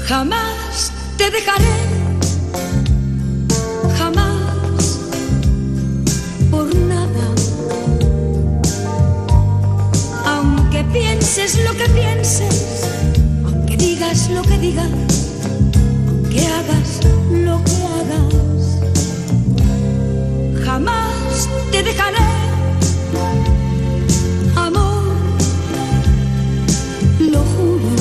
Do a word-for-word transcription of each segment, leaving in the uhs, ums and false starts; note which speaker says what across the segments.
Speaker 1: Jamás te dejaré, jamás, por nada. Aunque pienses lo que pienses, aunque digas lo que digas, aunque hagas lo que hagas, jamás te dejaré, amor, lo juro.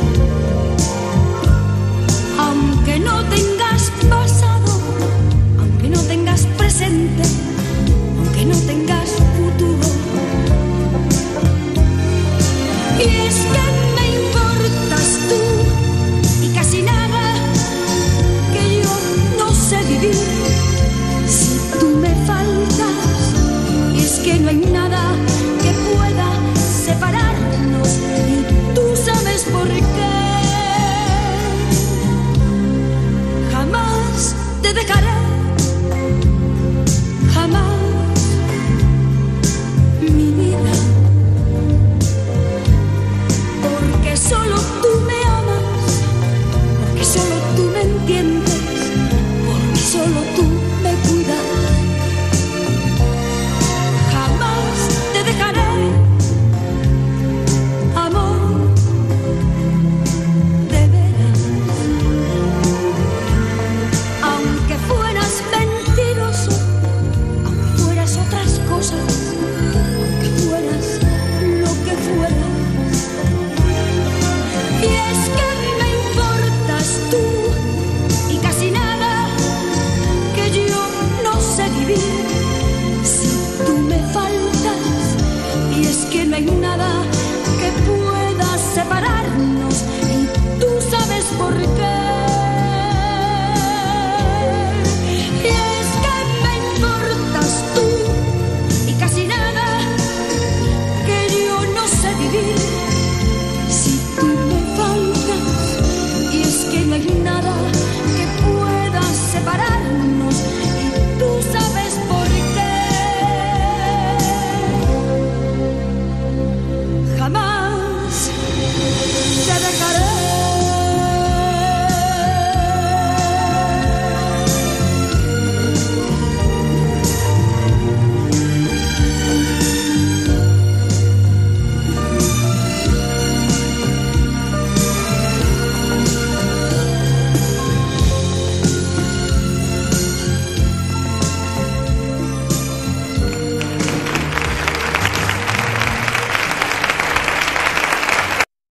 Speaker 1: Aunque no tengas pasado, aunque no tengas presente, aunque no tengas futuro. Y es que me importas tú y casi nada, que yo no sé vivir si tú me faltas. Y es que no hay nada que pueda separarnos y tú sabes por qué. Jamás te dejaré, jamás, mi vida, porque solo tú me amas, porque solo tú me entiendes, porque solo tú me cuidas. Jamás te dejaré, amor, de veras. Aunque fueras mentiroso, aunque fueras otras cosas, aunque fueras lo que fueras. Y es que me importas tú y casi nada, que yo no sé vivir si tú me faltas. Y es que no hay nada